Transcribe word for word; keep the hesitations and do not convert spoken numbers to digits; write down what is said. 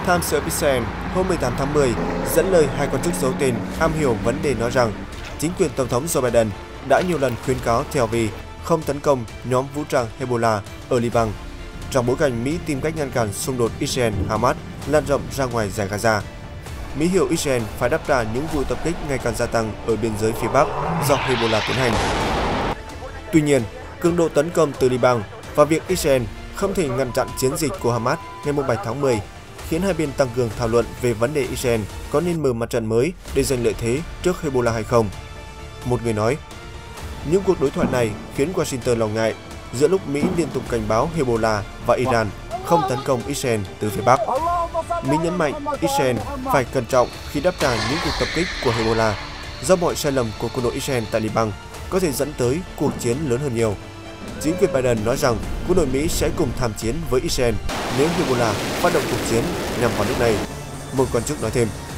Times of Israel hôm mười tám tháng mười dẫn lời hai quan chức giấu tên am hiểu vấn đề nói rằng chính quyền Tổng thống Joe Biden đã nhiều lần khuyến cáo Tel Aviv không tấn công nhóm vũ trang Hezbollah ở Liban, trong bối cảnh Mỹ tìm cách ngăn cản xung đột Israel-Hamas lan rộng ra ngoài Dải Gaza. Mỹ hiểu Israel phải đáp trả những vụ tập kích ngày càng gia tăng ở biên giới phía Bắc do Hezbollah tiến hành. Tuy nhiên, cường độ tấn công từ Liban và việc Israel không thể ngăn chặn chiến dịch của Hamas ngày bảy tháng mười khiến hai bên tăng cường thảo luận về vấn đề Israel có nên mở mặt trận mới để giành lợi thế trước Hezbollah hay không. Một người nói, những cuộc đối thoại này khiến Washington lo ngại giữa lúc Mỹ liên tục cảnh báo Hezbollah và Iran không tấn công Israel từ phía Bắc. Mỹ nhấn mạnh Israel phải cẩn trọng khi đáp trả những cuộc tập kích của Hezbollah do mọi sai lầm của quân đội Israel tại Liban có thể dẫn tới cuộc chiến lớn hơn nhiều. Chính quyền Biden nói rằng quân đội Mỹ sẽ cùng tham chiến với Israel nếu Hezbollah phát động cuộc chiến nhằm vào nước này. Một quan chức nói thêm.